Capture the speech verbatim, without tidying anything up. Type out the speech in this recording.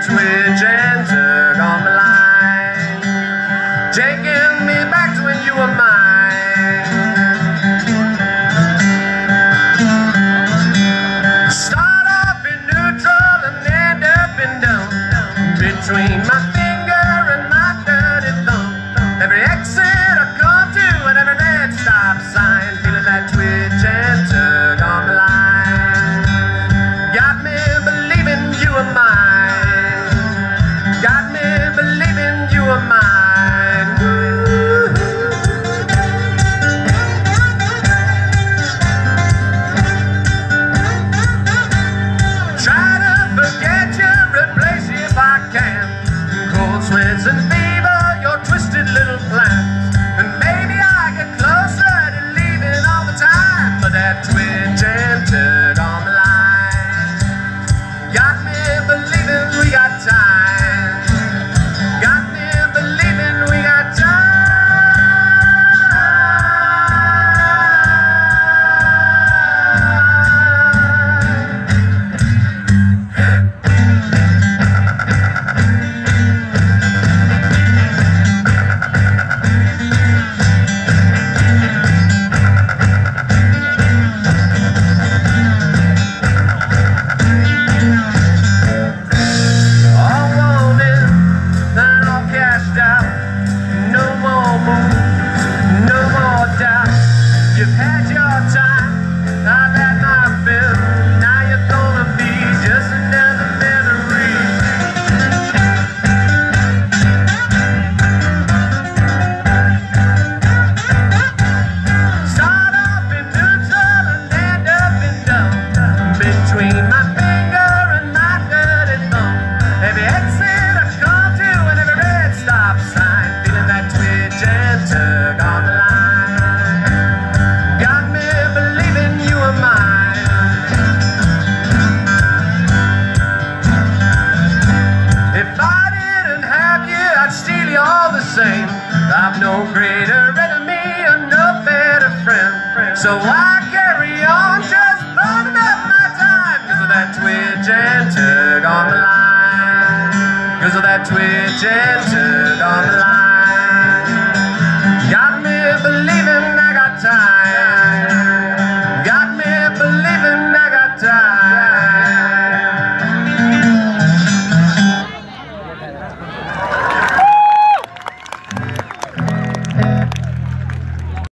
twitch and tug on the line, taking me back to when you were mine. Start off in neutral and end up in dumb, between my finger and my dirty thumb. Every exit I come to and every red stop sign, feeling that twitch and tug on the line. Got me believing you were mine. Got me believing you were mine. Woo. Try to forget you, replace you if I can. Cold sweats and fever, your twisted little plans. And maybe I get closer to leaving all the time, but that twitch and tug on the line got me believing we got time. Got me believing we got time. You've had your time, I've had my fill. Now you're gonna be just another memory. Start off in neutral and end up in dumb, between my finger and my dirty thumb. Every exit I come to and every red stop sign, feeling that twitch and tug on the line. All the same, I've no greater enemy and no better friend. So I carry on, just burning up my time, cause of that twitch and tug on the line. Cause of that twitch and tug on the line. Got me believing I got time.